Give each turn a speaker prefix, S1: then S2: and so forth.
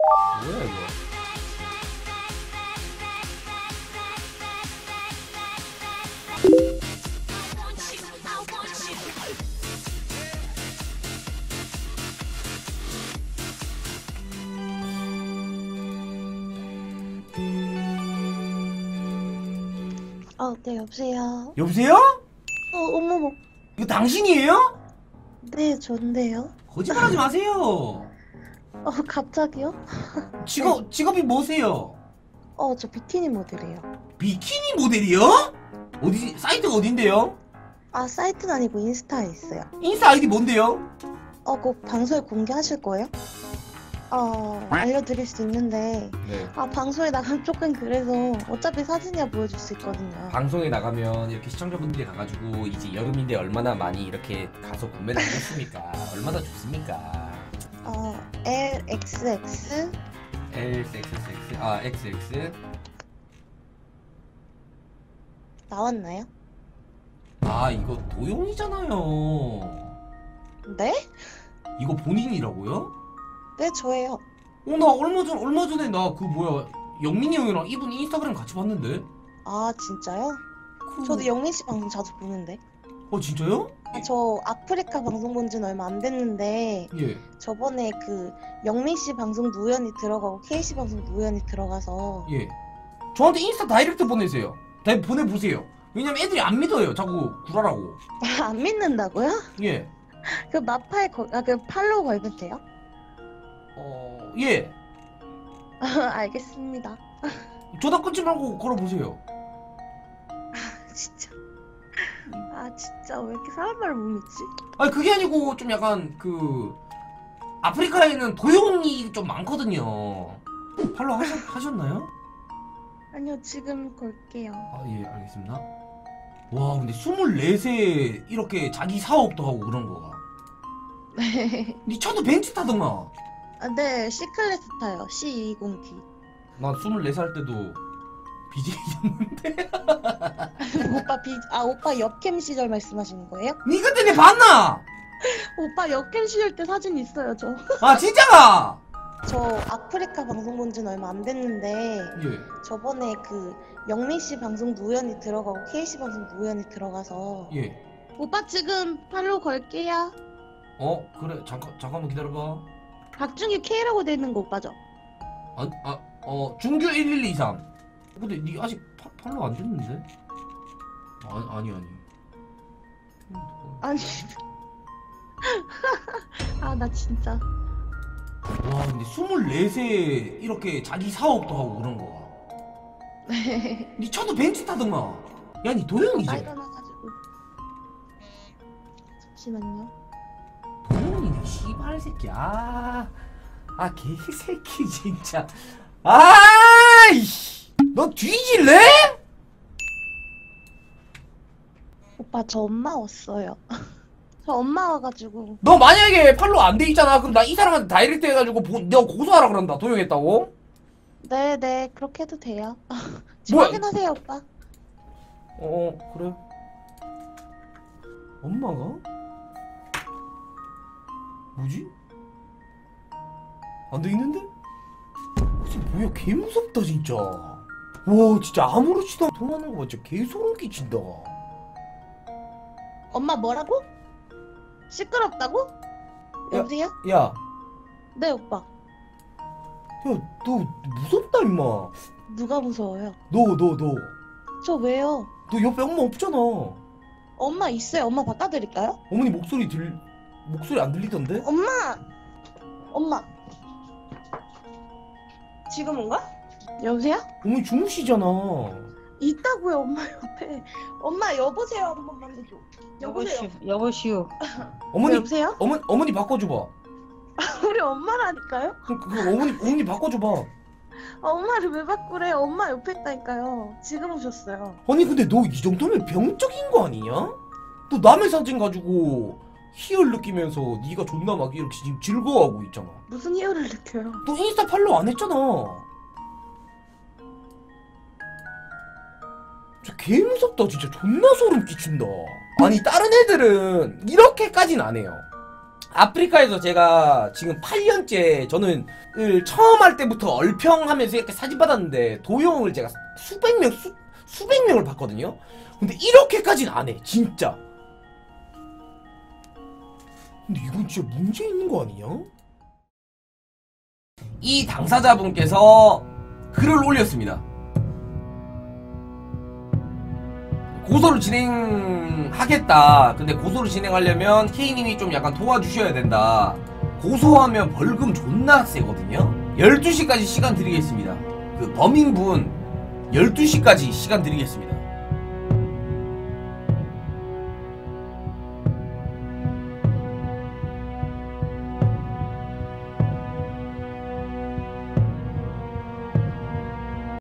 S1: 뭐야 이거?
S2: 네, 여보세요?
S1: 여보세요?
S2: 어머머.
S1: 이거 당신이에요?
S2: 네, 전데요.
S1: 거짓말하지 마세요.
S2: 갑자기요?
S1: 직업이 뭐세요?
S2: 저 비키니 모델이에요.
S1: 비키니 모델이요? 어디 사이트가 어딘데요?
S2: 사이트는 아니고 인스타에 있어요.
S1: 인스타 아이디 뭔데요?
S2: 그 방송에 공개하실 거예요? 알려드릴 수 있는데,
S1: 네.
S2: 방송에 나가면 조금 그래서 어차피 사진이야 보여줄 수 있거든요.
S1: 방송에 나가면 이렇게 시청자분들이 가가지고 이제 여름인데 얼마나 많이 이렇게 가서 구매를 하겠습니까? 얼마나 좋습니까?
S2: LXX
S1: XX
S2: 나왔나요?
S1: 이거 도용이잖아요.
S2: 네?
S1: 이거 본인이라고요?
S2: 네, 저예요.
S1: 나 얼마 전에 나 그 뭐야 영민이 형이랑 이분 인스타그램 같이 봤는데.
S2: 진짜요? 저도 영민 씨 방송 자주 보는데.
S1: 진짜요?
S2: 저 아프리카 방송 본 지는 얼마 안 됐는데,
S1: 예.
S2: 저번에 그 영민 씨 방송도 우연히 들어가고 K 씨 방송도 우연히 들어가서.
S1: 예. 저한테 인스타 다이렉트 보내세요. 보내보세요. 왜냐면 애들이 안 믿어요. 자꾸 구라라고.
S2: 안 믿는다고요?
S1: 예.
S2: 그 마파에 그 팔로우 걸면 돼요?
S1: 예.
S2: 알겠습니다.
S1: 전화 끊지 말고 걸어보세요.
S2: 진짜. 진짜 왜 이렇게 사람 말을 못 믿지?
S1: 그게 아니고 좀 약간 그 아프리카에는 도용이 좀 많거든요. 팔로우 하셨나요?
S2: 아니요, 지금 걸게요.
S1: 예, 알겠습니다. 와, 근데 24세 이렇게 자기 사업도 하고 그런 거가.
S2: 네.
S1: 니 차도 벤츠 타더만.
S2: 네, C클래스 타요. C220D.
S1: 나 24살 때도 BJ였는데.
S2: 오빠 역캠 시절 말씀하시는 거예요?
S1: 니 그때 내 봤나?
S2: 오빠 역캠 시절 때 사진 있어요, 저.
S1: 진짜가?
S2: 저 아프리카 방송 본 지는 얼마 안 됐는데,
S1: 예.
S2: 저번에 그 영민 씨 방송도 우연히 들어가고 K 씨 방송도 우연히 들어가서.
S1: 예.
S2: 오빠 지금 팔로우 걸게요.
S1: 그래. 잠깐만 기다려봐.
S2: 박준규 K라고 돼 있는 거 오빠죠?
S1: 중규 1123. 근데 니 아직 팔로우 안 됐는데? 아니.
S2: 아니. 나 진짜.
S1: 와, 근데 24세 이렇게 자기 사업도 하고 그런 거야.
S2: 네.
S1: 니 차도 벤츠 타더만. 야, 니 도영이지?
S2: 나이가 나가지고. 잠시만요.
S1: 도영이네, 씨발 새끼야. 개새끼 진짜. 이씨. 너 뒤질래?
S2: 오빠 저 엄마 왔어요. 저 엄마 와가지고.
S1: 너 만약에 팔로우 안 돼 있잖아. 그럼 나 이 사람한테 다이렉트 해가지고 너 고소하라 그런다. 도용했다고?
S2: 네네, 그렇게 해도 돼요. 지금
S1: 뭐야?
S2: 확인하세요, 오빠.
S1: 그래. 엄마가? 뭐지? 안 돼 있는데? 뭐야, 개 무섭다 진짜. 와, 진짜 아무렇지도 않게 통하는 거 봐. 진짜 개 소름 끼친다.
S2: 엄마 뭐라고? 시끄럽다고? 여보세요?
S1: 야,
S2: 네, 오빠.
S1: 너 무섭다 임마.
S2: 누가 무서워요?
S1: 너
S2: 저 왜요?
S1: 옆에 엄마 없잖아.
S2: 엄마 있어요. 엄마 바꿔드릴까요?
S1: 어머니 목소리 안 들리던데?
S2: 엄마. 지금 온가? 여보세요?
S1: 어머니 주무시잖아.
S2: 있다고요, 엄마 옆에. 엄마 여보세요 한 번만 해줘. 여보세요.
S3: 여보시오.
S1: 어머니,
S2: 여보세요?
S1: 어머니 바꿔줘봐.
S2: 우리 엄마라니까요?
S1: 어머니 바꿔줘봐.
S2: 엄마를 왜 바꾸래? 엄마 옆에 있다니까요. 지금 오셨어요.
S1: 아니 근데 너 이 정도면 병적인 거 아니냐? 너 남의 사진 가지고 희열 느끼면서 네가 존나 막 이렇게 지금 즐거워하고 있잖아.
S2: 무슨 희열을 느껴요?
S1: 너 인스타 팔로우 안 했잖아. 진짜 개 무섭다. 진짜 존나 소름 끼친다. 아니 다른 애들은 이렇게까진 안 해요. 아프리카에서 제가 지금 8년째 저는 처음 할 때부터 얼평하면서 이렇게 사진 받았는데 도용을 제가 수백 명을 봤거든요. 근데 이렇게까지는 안 해, 진짜. 근데 이건 진짜 문제 있는 거 아니냐? 이 당사자분께서 글을 올렸습니다. 고소를 진행하겠다. 근데 고소를 진행하려면 K님이 좀 약간 도와주셔야 된다. 고소하면 벌금 존나 세거든요. 12시까지 시간 드리겠습니다. 그 범인분 12시까지 시간 드리겠습니다.